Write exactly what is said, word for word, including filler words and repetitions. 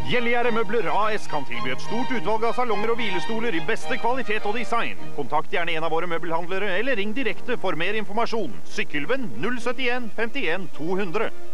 Gjellegjerdet Møbler A S kan tilby et stort utvalg av salonger og hvilestoler i beste kvalitet og design. Kontakt gjerne en av våre møbelhandlere, eller ring direkte for mer informasjon. Sykkylven null sytti en femtien to hundre.